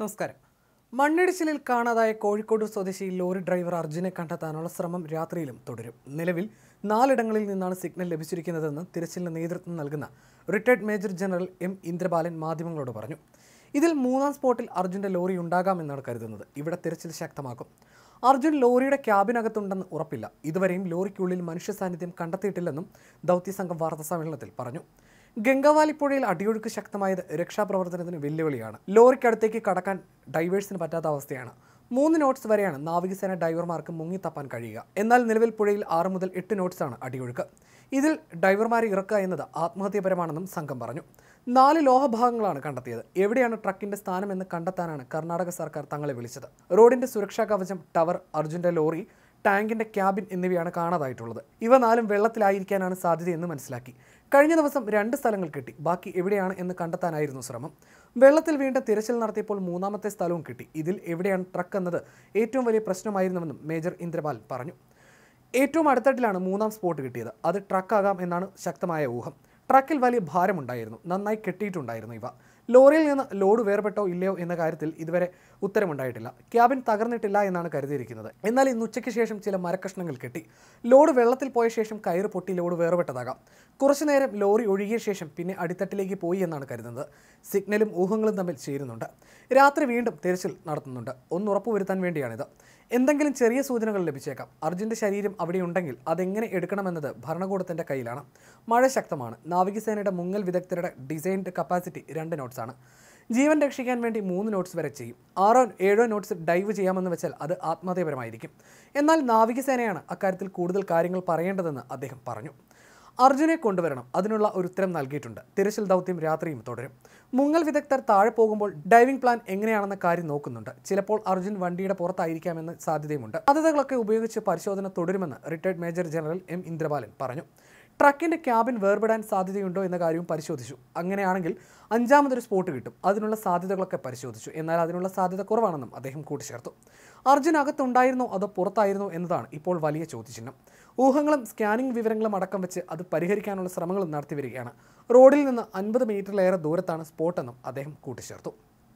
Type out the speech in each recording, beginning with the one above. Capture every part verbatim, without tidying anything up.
നമസ്കാരം. മണ്ണിടിച്ചിലിൽ കാണാതായ കോഴിക്കോട് സ്വദേശി ലോറി ഡ്രൈവർ അർജുനെ കണ്ടെത്താനുള്ള ശ്രമം രാത്രിയിലും തുടരും. നിലവിൽ നാലിടങ്ങളിൽ നിന്നാണ് സിഗ്നൽ ലഭിച്ചിരിക്കുന്നതെന്ന് തിരച്ചിലിന് നേതൃത്വം നൽകുന്ന retired major general M Indrabalan മാധ്യമങ്ങളോട് പറഞ്ഞു. ഇതിൽ മൂന്നാം സ്പോട്ടിൽ അർജുൻ്റെ ലോറി ഉണ്ടാകാമെന്നാണ് കരുതുന്നത്. ഇവിടെ തിരച്ചിൽ ശക്തമാക്കും. അർജുൻ ലോറിയുടെ ക്യാബിനകത്തുണ്ടെന്ന് ഉറപ്പില്ല. ഇതുവരെയും ലോറിക്കുള്ളിൽ മനുഷ്യ സാന്നിധ്യം കണ്ടെത്തിയിട്ടില്ലെന്നും ദൗത്യസംഘം വാർത്താസമ്മേളനത്തിൽ പറഞ്ഞു. ഗംഗാവാലി പുഴയിൽ അടിയൊഴുക്ക് ശക്തമായത് രക്ഷാപ്രവർത്തനത്തിന് വെല്ലുവിളിയാണ്. ലോറിക്കടുത്തേക്ക് കടക്കാൻ ഡൈവേഴ്സിന് പറ്റാത്ത അവസ്ഥയാണ്. മൂന്ന് നോട്ട്സ് വരെയാണ് നാവികസേന ഡൈവർമാർക്ക് മുങ്ങിത്തപ്പാൻ കഴിയുക. എന്നാൽ നിലവിൽ പുഴയിൽ ആറ് മുതൽ എട്ട് നോട്ട്സാണ് അടിയൊഴുക്ക്. ഇതിൽ ഡൈവർമാരെ ഇറക്കുക എന്നത് ആത്മഹത്യാപരമാണെന്നും സംഘം പറഞ്ഞു. നാല് ലോഹഭാഗങ്ങളാണ് കണ്ടെത്തിയത്. എവിടെയാണ് ട്രക്കിന്റെ സ്ഥാനമെന്ന് കണ്ടെത്താനാണ് കർണാടക സർക്കാർ തങ്ങളെ വിളിച്ചത്. റോഡിന്റെ സുരക്ഷാ കവചം, ടവർ, അർജുന്റെ ലോറി, ടാങ്കിന്റെ ക്യാബിൻ എന്നിവയാണ് കാണാതായിട്ടുള്ളത്. ഇവ നാലും വെള്ളത്തിലായിരിക്കാനാണ് സാധ്യതയെന്ന് മനസ്സിലാക്കി. കഴിഞ്ഞ ദിവസം രണ്ട് സ്ഥലങ്ങൾ കിട്ടി. ബാക്കി എവിടെയാണ് എന്ന് കണ്ടെത്താനായിരുന്നു ശ്രമം. വെള്ളത്തിൽ വീണ്ടും തിരച്ചിൽ നടത്തിയപ്പോൾ മൂന്നാമത്തെ സ്ഥലവും കിട്ടി. ഇതിൽ എവിടെയാണ് ട്രക്ക് എന്നത് ഏറ്റവും വലിയ പ്രശ്നമായിരുന്നുവെന്നും മേജർ ഇന്ദ്രബാലൻ പറഞ്ഞു. ഏറ്റവും അടുത്തട്ടിലാണ് മൂന്നാം സ്പോട്ട് കിട്ടിയത്. അത് ട്രക്കാകാം എന്നാണ് ശക്തമായ ഊഹം. ട്രക്കിൽ വലിയ ഭാരമുണ്ടായിരുന്നു. നന്നായി കെട്ടിയിട്ടുണ്ടായിരുന്നു. ഇവ ലോറിയിൽ നിന്ന് ലോഡ് വേർപെട്ടോ ഇല്ലയോ എന്ന കാര്യത്തിൽ ഇതുവരെ ഉത്തരമുണ്ടായിട്ടില്ല. ക്യാബിൻ തകർന്നിട്ടില്ല എന്നാണ് കരുതിയിരിക്കുന്നത്. എന്നാൽ ഇന്ന് ഉച്ചയ്ക്ക് ശേഷം ചില മരക്കഷ്ണങ്ങൾ കെട്ടി. ലോഡ് വെള്ളത്തിൽ പോയ ശേഷം കയറ് പൊട്ടി ലോഡ് വേർപെട്ടതാകാം. കുറച്ചുനേരം ലോറി ഒഴുകിയ ശേഷം പിന്നെ അടിത്തട്ടിലേക്ക് പോയി എന്നാണ് കരുതുന്നത്. സിഗ്നലും ഊഹങ്ങളും തമ്മിൽ ചേരുന്നുണ്ട്. രാത്രി വീണ്ടും തിരച്ചിൽ നടത്തുന്നുണ്ട്. ഒന്ന് ഉറപ്പുവരുത്താൻ വേണ്ടിയാണിത്. എന്തെങ്കിലും ചെറിയ സൂചനകൾ ലഭിച്ചേക്കാം. അർജുൻ്റെ ശരീരം അവിടെയുണ്ടെങ്കിൽ അതെങ്ങനെ എടുക്കണമെന്നത് ഭരണകൂടത്തിൻ്റെ കയ്യിലാണ്. മഴ ശക്തമാണ്. നാവികസേനയുടെ മുങ്ങൽ വിദഗ്ധരുടെ ഡിസൈൻഡ് കപ്പാസിറ്റി രണ്ട് നോട്ട്സാണ്. ജീവൻ രക്ഷിക്കാൻ വേണ്ടി മൂന്ന് നോട്ട്സ് വരെ ചെയ്യും. ആറോ ഏഴോ നോട്ട്സ് ഡൈവ് ചെയ്യാമെന്ന് വെച്ചാൽ അത് ആത്മഹത്യാപരമായിരിക്കും. എന്നാൽ നാവികസേനയാണ് അക്കാര്യത്തിൽ കൂടുതൽ കാര്യങ്ങൾ പറയേണ്ടതെന്ന് അദ്ദേഹം പറഞ്ഞു. അർജുനെ കൊണ്ടുവരണം. അതിനുള്ള ഒരു ഉത്തരം നൽകിയിട്ടുണ്ട്. തിരച്ചിൽ ദൗത്യം രാത്രിയും തുടരും. മുങ്ങൽ വിദഗ്ധർ താഴെ പോകുമ്പോൾ ഡൈവിംഗ് പ്ലാൻ എങ്ങനെയാണെന്ന കാര്യം നോക്കുന്നുണ്ട്. ചിലപ്പോൾ അർജുൻ വണ്ടിയുടെ പുറത്തായിരിക്കാമെന്ന സാധ്യതയുമുണ്ട്. സാധ്യതകളൊക്കെ ഉപയോഗിച്ച് പരിശോധന തുടരുമെന്ന് retired major general M Indrabalan പറഞ്ഞു. ട്രക്കിന്റെ ക്യാബിൻ വേർപെടാൻ സാധ്യതയുണ്ടോ എന്ന കാര്യവും പരിശോധിച്ചു. അങ്ങനെയാണെങ്കിൽ അഞ്ചാമതൊരു സ്പോട്ട് കിട്ടും. അതിനുള്ള സാധ്യതകളൊക്കെ പരിശോധിച്ചു. എന്നാൽ അതിനുള്ള സാധ്യത കുറവാണെന്നും അദ്ദേഹം കൂട്ടിച്ചേർത്തു. അർജുൻ അകത്തുണ്ടായിരുന്നോ അതോ പുറത്തായിരുന്നോ എന്നതാണ് ഇപ്പോൾ വലിയ ചോദ്യചിഹ്നം. ഊഹങ്ങളും സ്കാനിംഗ് വിവരങ്ങളും അടക്കം വെച്ച് അത് പരിഹരിക്കാനുള്ള ശ്രമങ്ങളും നടത്തി വരികയാണ്. റോഡിൽ നിന്ന് അൻപത് മീറ്ററിലേറെ ദൂരത്താണ് സ്പോട്ടെന്നും അദ്ദേഹം കൂട്ടിച്ചേർത്തു.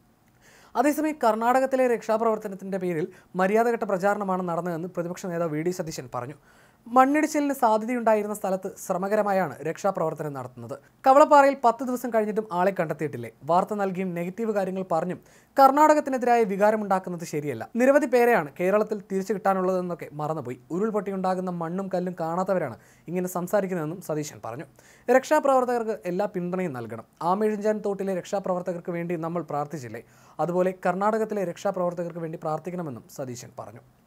അതേസമയം കർണാടകത്തിലെ രക്ഷാപ്രവർത്തനത്തിന്റെ പേരിൽ മര്യാദഘട്ട പ്രചാരണമാണ് നടന്നതെന്ന് പ്രതിപക്ഷ നേതാവ് വി ഡി സതീശൻ പറഞ്ഞു. മണ്ണിടിച്ചിലിന് സാധ്യതയുണ്ടായിരുന്ന സ്ഥലത്ത് ശ്രമകരമായാണ് രക്ഷാപ്രവർത്തനം നടത്തുന്നത്. കവളപ്പാറയിൽ പത്ത് ദിവസം കഴിഞ്ഞിട്ടും ആളെ കണ്ടെത്തിയിട്ടില്ലേ? വാർത്ത നൽകിയും നെഗറ്റീവ് കാര്യങ്ങൾ പറഞ്ഞും കർണാടകത്തിനെതിരായ വികാരമുണ്ടാക്കുന്നത് ശരിയല്ല. നിരവധി പേരെയാണ് കേരളത്തിൽ തിരിച്ചു കിട്ടാനുള്ളതെന്നൊക്കെ മറന്നുപോയി. ഉരുൾപൊട്ടിയുണ്ടാകുന്ന മണ്ണും കല്ലും കാണാത്തവരാണ് ഇങ്ങനെ സംസാരിക്കുന്നതെന്നും സതീശൻ പറഞ്ഞു. രക്ഷാപ്രവർത്തകർക്ക് എല്ലാ പിന്തുണയും നൽകണം. ആമേഴഞ്ചാൻ തോട്ടിലെ രക്ഷാപ്രവർത്തകർക്ക് വേണ്ടി നമ്മൾ പ്രാർത്ഥിച്ചില്ലേ? അതുപോലെ കർണാടകത്തിലെ രക്ഷാപ്രവർത്തകർക്ക് വേണ്ടി പ്രാർത്ഥിക്കണമെന്നും സതീശൻ പറഞ്ഞു.